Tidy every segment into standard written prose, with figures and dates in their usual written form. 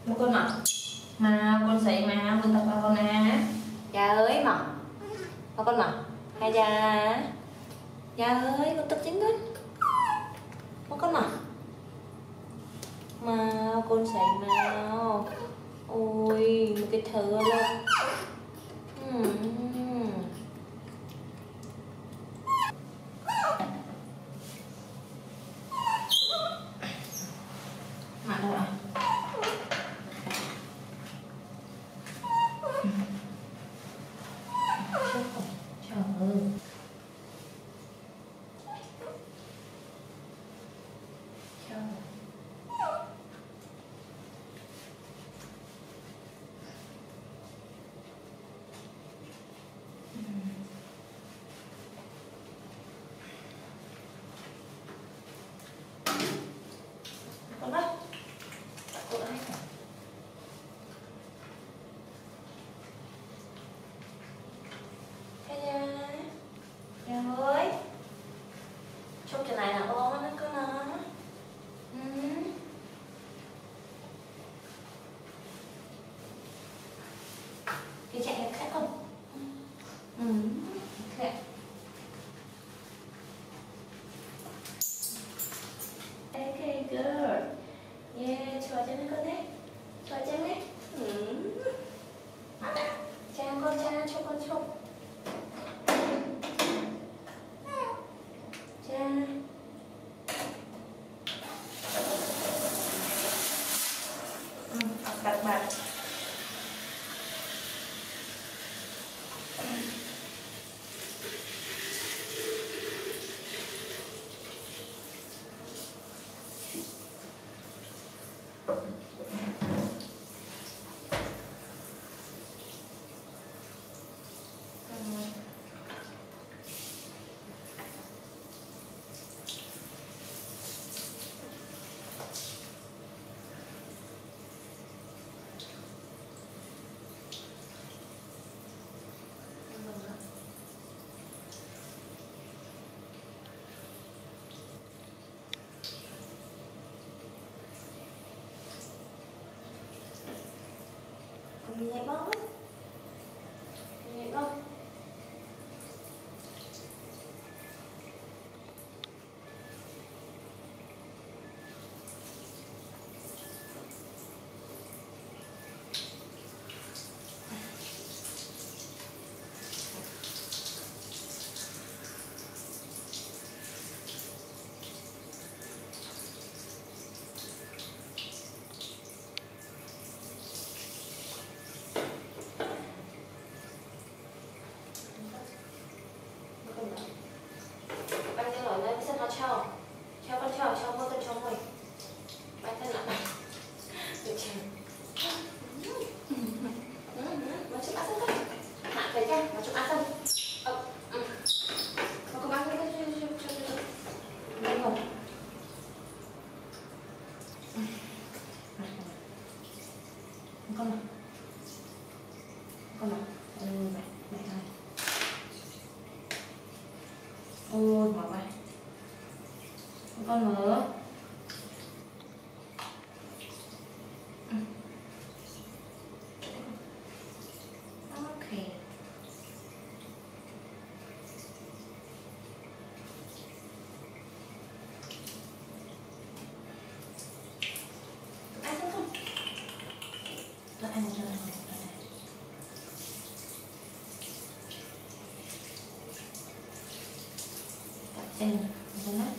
con mà con dậy mà con tập vào con nè. Dạ ơi mà con hay dạ ơi con tập chính con mà con dậy mà ôi một cái thơ luôn. Mặn đâu ạ? Trời ơi. Con đó. Con ai cả. Haya. Haya ơi. Chúc cái này là ôm nó con nó. Đi chạy khác không? Khẽ. Okay, good. Yeah, cho chân con đấy. Cho chân đấy. Cha con cha cho con chụp. Cha. Đặt mặt. Nhẹ bóng nhẹ bóng cho môi con cho môi bánh thân lại được chưa? Mà chụp ăn thân hạ về cha mà chụp ăn thân mà con ăn thân đây không con mẹ thôi ôi mở mày con mở ok ăn không không ăn một lần trên trên mắt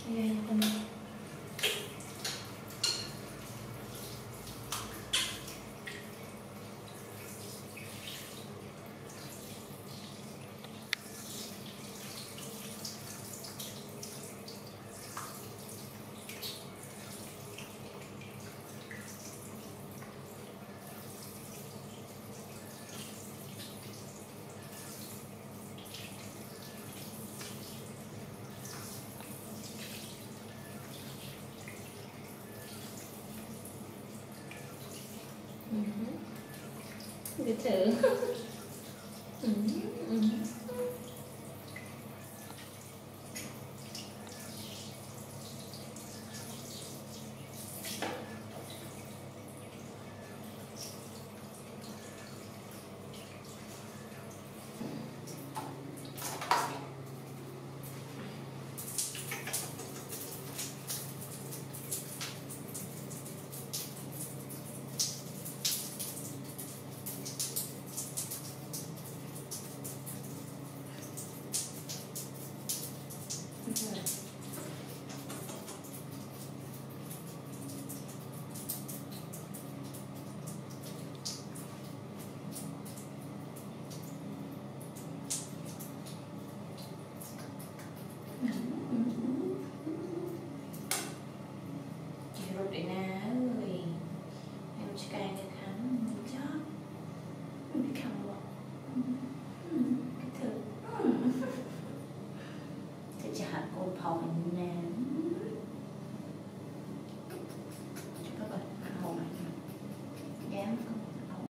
Đây, con đi. Cứ thử. Để ná ơi, em chỉ cài được hắn chót, bị khăm bỏ, cái thử, thế chả hạt côn phòng nè.